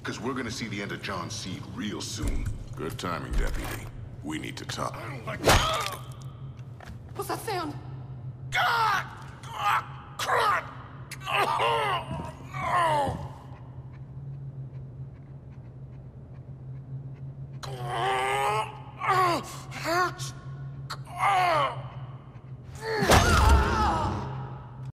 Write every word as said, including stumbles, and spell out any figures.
Because we're gonna see the end of John's seed real soon. Good timing, Deputy. We need to talk. What's that sound? God! God! God! Oh, no!